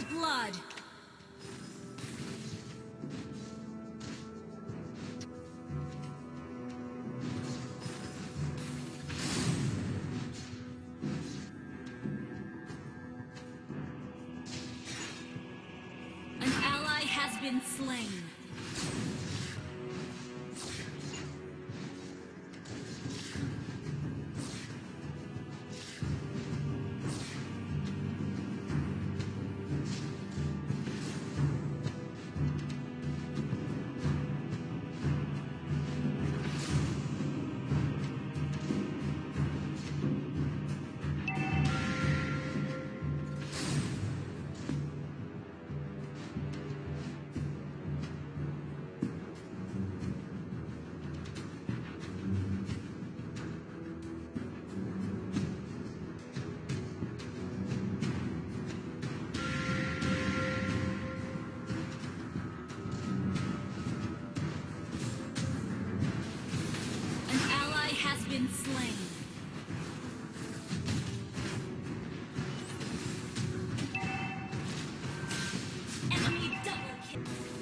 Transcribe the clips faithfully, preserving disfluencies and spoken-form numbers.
blood. An ally has been slain. Been slain. Enemy double kill.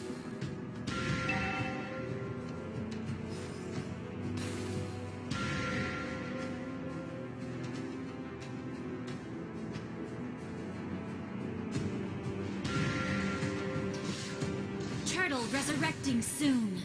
Turtle resurrecting soon.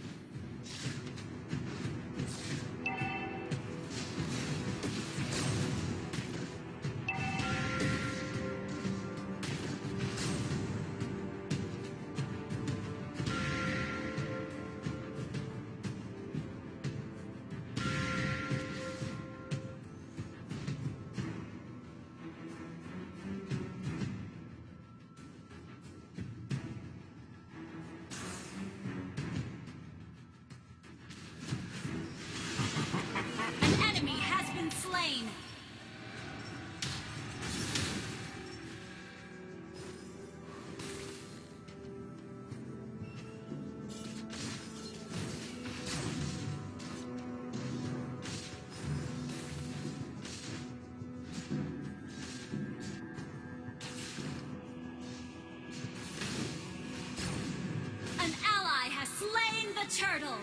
Slain. An ally has slain the turtle.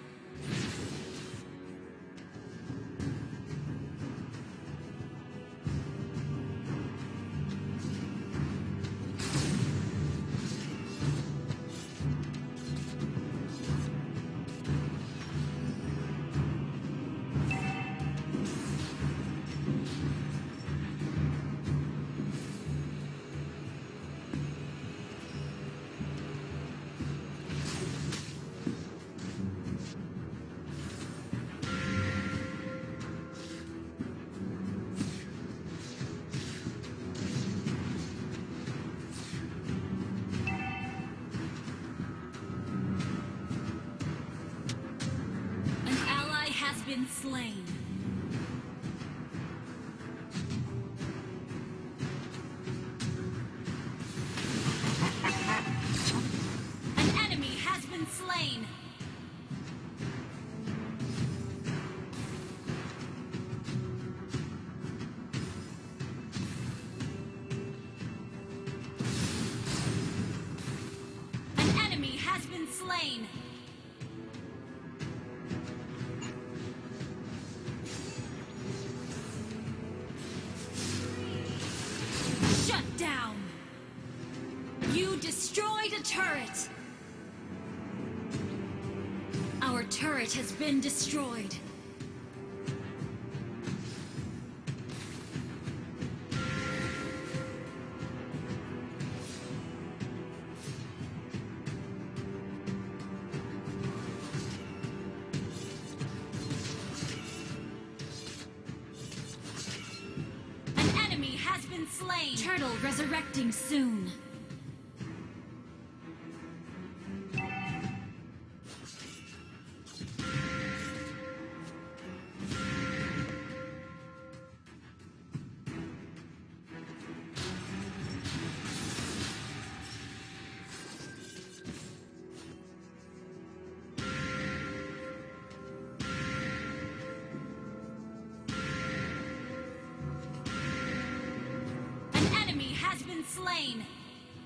Been slain. An enemy has been slain. An enemy has been slain. Down. You destroyed a turret. Our turret has been destroyed. Slain. Turtle resurrecting soon. Slain.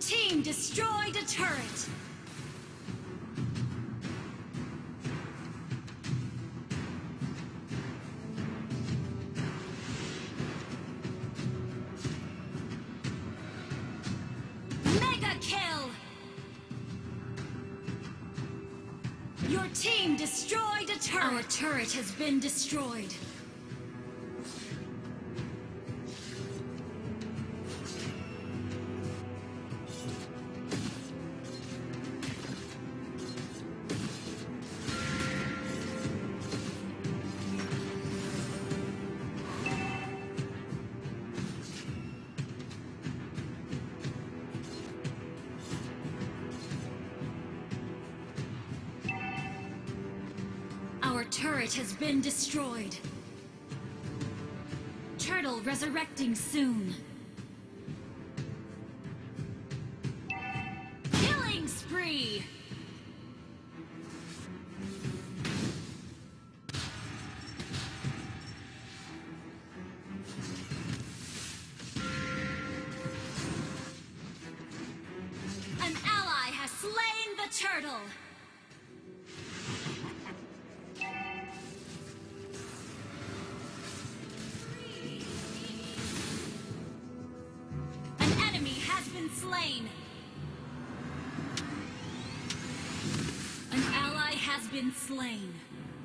team destroyed a turret. Mega kill! Your team destroyed a turret. Our turret has been destroyed. Our turret has been destroyed. Turtle resurrecting soon. Killing spree! An ally has slain the turtle! Slain. An ally has been slain.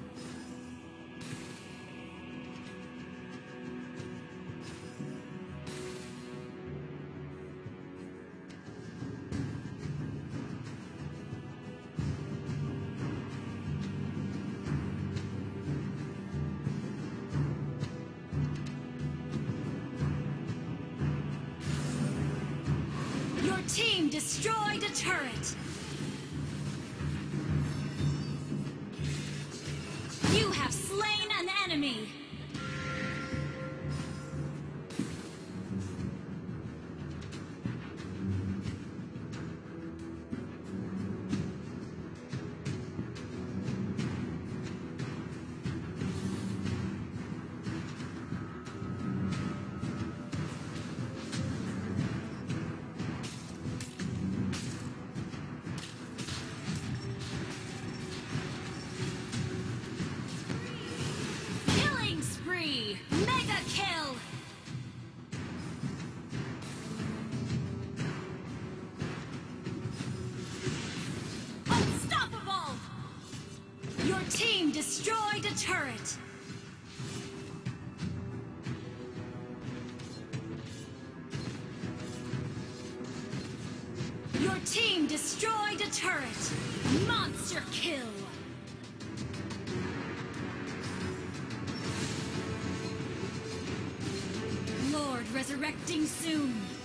Team destroyed a turret. You have slain an enemy. Mega kill! Unstoppable! Your team destroyed a turret. Your team destroyed a turret. Monster kill! Resurrecting soon.